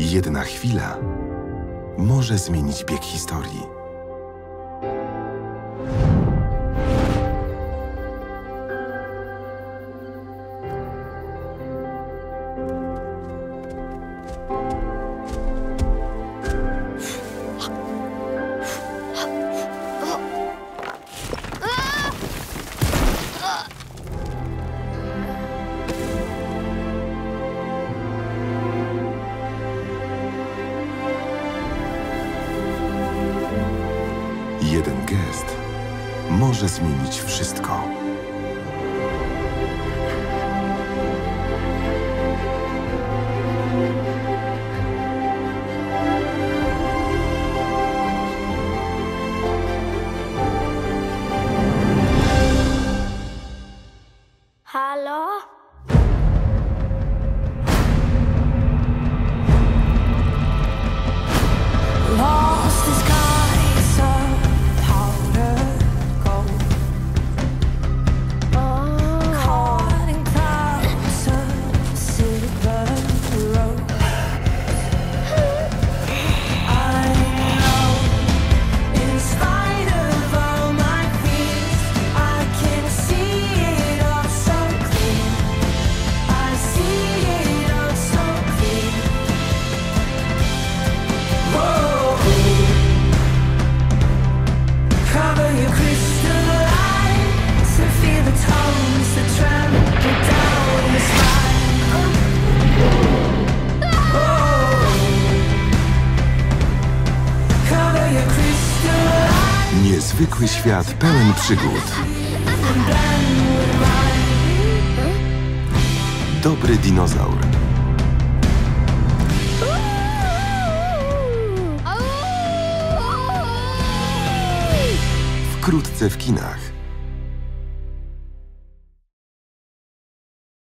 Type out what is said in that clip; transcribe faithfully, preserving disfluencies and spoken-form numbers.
Jedna chwila może zmienić bieg historii. Jeden gest może zmienić wszystko. Halo? Lost the skies of powder gold, caught in clouds of silver rose. I know, in spite of all my fears, I can see it all so clear. I see it all so clear. Whoa. Cover your crystal eyes and feel the tones that trample down your spine. Whoa. Cover your crystal eyes Niezwykły świat pełen przygód. and blend with mine. Dobry dinozaur. Wkrótce w kinach.